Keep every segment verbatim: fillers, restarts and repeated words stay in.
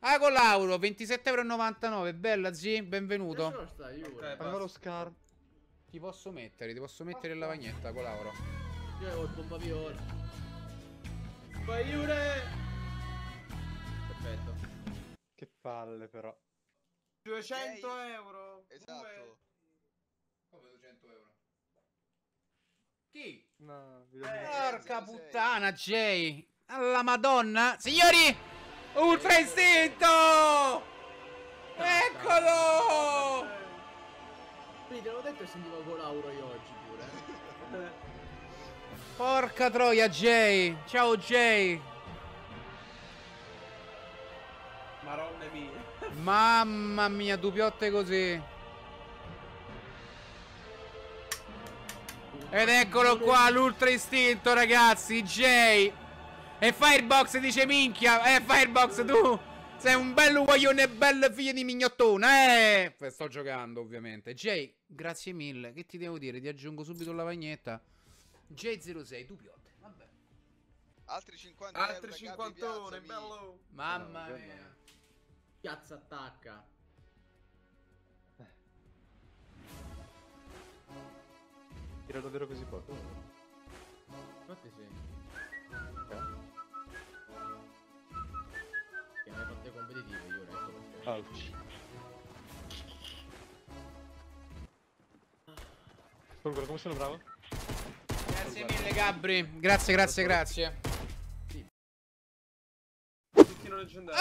Ah, con Lauro, ventisette e novantanove euro. Bella, zi, benvenuto. Okay, fammi lo scar. Ti posso mettere, ti posso mettere in lavagnetta con Lauro. Io ho il bomba viola. Vai Iure! Perfetto. Che palle però. duecento euro. Esatto. Come duecento euro? Chi? No, Porca puttana, Jay. Alla madonna. Signori! Ultra istinto! Eccolo! Quindi te l'ho detto e sentivo con Lauro io oggi pure. Porca troia, Jay. Ciao, Jay. Maronne mie. Mamma mia, dubbiotte così. Ed eccolo qua, l'ultra istinto, ragazzi, Jay. E Firebox dice minchia. Eh, Firebox, tu sei un bello guaglione, bel figlio di mignottona, eh. Sto giocando, ovviamente. Jay, grazie mille. Che ti devo dire? Ti aggiungo subito la lavagnetta. Jay zero sei, dubbiotte. Vabbè. Altri cinquanta Altri euro. cinquanta ore, bello. Mamma No, mia. Piazza attacca. Tira davvero così poco? Infatti sì. Ok. Che non hai fatto i competitivi io, ecco perché. Ouch. Comunque, come sono bravo? Grazie mille, Gabri. Grazie, grazie, grazie. Tuttino leggendario.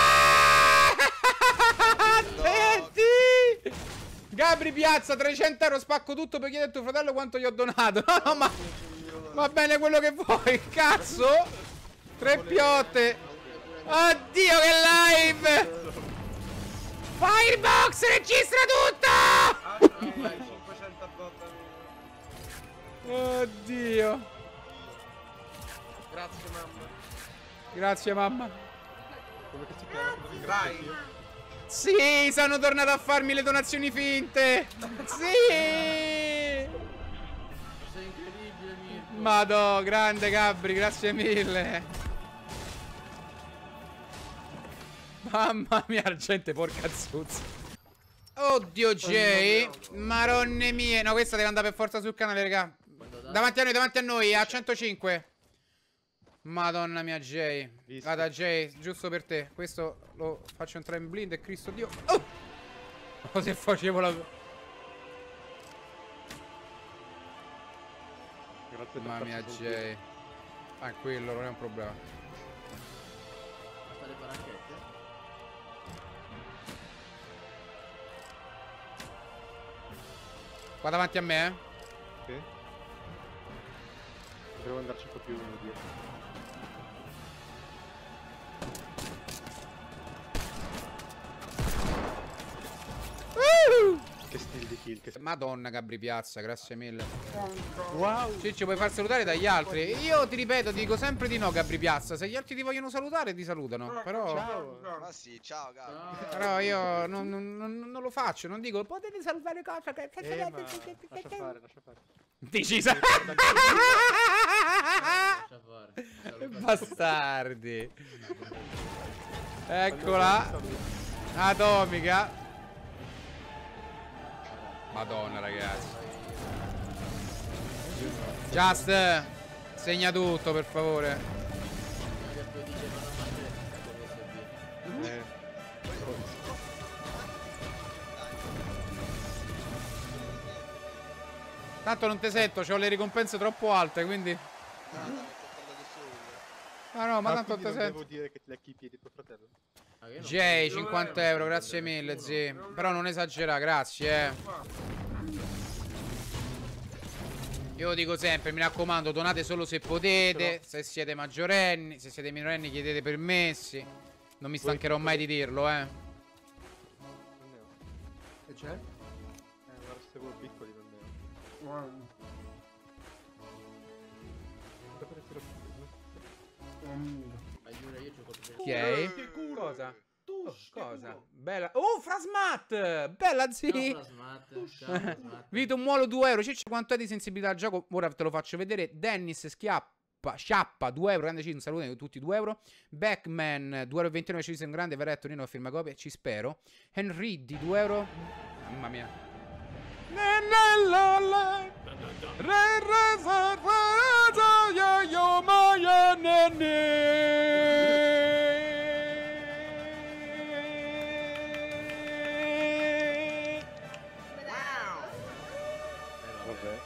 Senti! Gabri Piazza, trecento euro, spacco tutto per chiedere a tuo fratello quanto gli ho donato. No, no, ma va bene quello che vuoi, cazzo. Tre piotte. Oddio, che live! Firebox, registra tutto! Ah, cinquecentottanta mila. Oddio. Grazie mamma. Grazie, mamma. Come che si chiama? Dai. Sì, sono tornato a farmi le donazioni finte. Sì. Sei incredibile, Mirko. Madò, grande Gabri, grazie mille. Mamma mia, gente, porca zuzza. Oddio, Jay. Maronne mie. No, questa deve andare per forza sul canale, raga. Davanti a noi, davanti a noi, a centocinque. Madonna mia, Jay. Vada, Jay, giusto per te. Questo lo faccio entrare in blind e Cristo Dio. Oh! Oh, se facevo la... Grazie. Mamma mia, Jay. Ah, quello non è un problema. Basta le baracchette. Qua davanti a me, eh. Sì. Dovremmo andarci un po' più dietro. Uh! Che stile di kill che... Madonna, Gabri Piazza, grazie mille. Wow. Ciccio, puoi far salutare dagli altri? Io ti ripeto, ti dico sempre di no, Gabri Piazza. Se gli altri ti vogliono salutare, ti salutano. Però, Ciao. Ma sì, ciao, Gabri. Ciao. però io non, non- non- non lo faccio. Non dico, potete salutare cosa che... Eh, ma... Lascia fare, lascia fare. Decisa. Lascia fare. Bastardi. Eccola. Atomica. Madonna, ragazzi. Just, segna tutto, per favore. Eh. Tanto non te sento, ho le ricompense troppo alte, quindi... Ah no, ma Ah, tanto quindi te non sento. devo dire che ti lecchi i piedi tuo fratello? Jay, cinquanta euro, grazie mille, zi. Però non esagera, grazie, eh. Io dico sempre, mi raccomando, donate solo se potete. Se siete maggiorenni, se siete minorenni chiedete permessi. Non mi stancherò mai di dirlo, eh. Non ne ho. E c'è? Eh, guarda, se voi piccoli non ne ho. Wow. Dovrebbe essere piccoli. Aiuto, io gioco per Ok. Che culo. Cosa? Tu, Oh, cosa? Bella. Oh, Frasmat! Bella, zi. Ciao, Frasmat. Ciao, Frasmat. Vito, muolo due euro. Ciccio, quanto è di sensibilità al gioco? Ora te lo faccio vedere. Dennis Schiapp. Sciappa due euro, grande Cino, salute tutti due euro. Backman due euro e ventinove, ci un grande Verretto, Nino firma copia, ci spero. Henry di due euro. Mamma mia. Vabbè.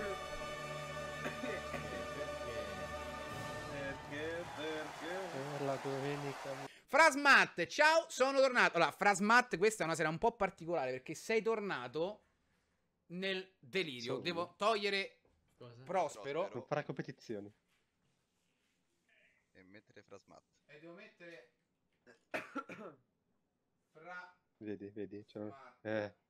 Perché? Perché? Eh, la domenica. Frasmat, ciao, sono tornato. Allora, Frasmat, questa è una sera un po' particolare perché sei tornato nel delirio. Sogno. Devo togliere Cosa? Prospero. Prospero. Farà competizioni. E mettere Frasmat. E devo mettere Fra Vedi, vedi. C'è un- Mat. Eh.